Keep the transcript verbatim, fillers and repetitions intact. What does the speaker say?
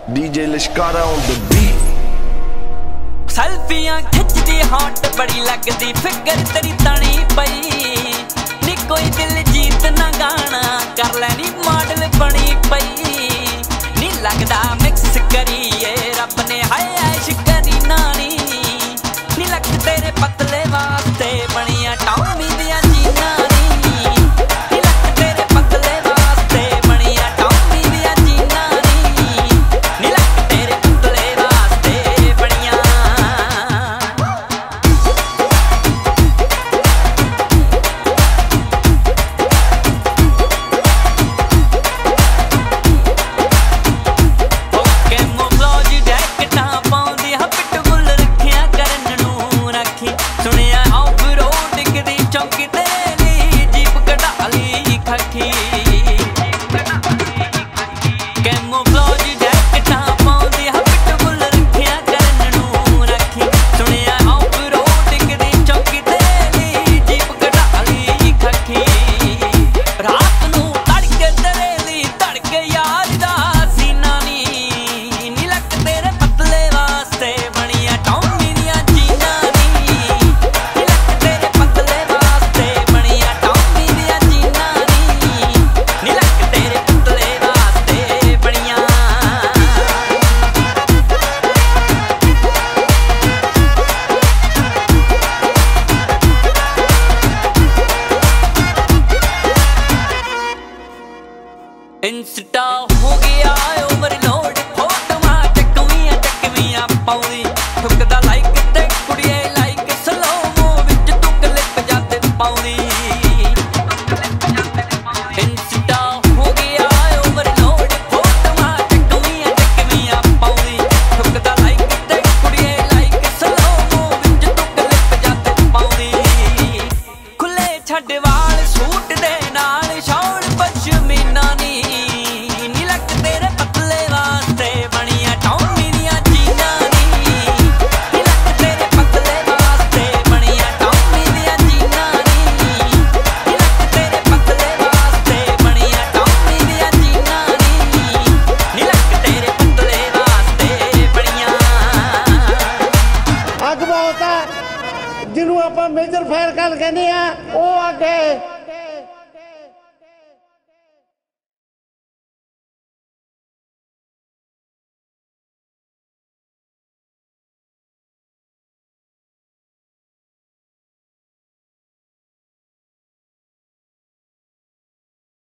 DJ लिशकारा on the beat। सेल्फियां खिचदी हॉट बड़ी लगदी फिगर तेरी तनी पई नी कोई दिल जीत ना गाना कर लैनी मॉडल बनी पई नी लगदा मिक्स करिए रब ने हाय ऐश करी नानी नी लग तेरे पतले वास्ते बनिया टॉमी दियां जीना नी लग तेरे पतले वास्ते बनिया टॉमी दियां जीना नी लग तेरे पतले वास्ते बनिया इंस्टा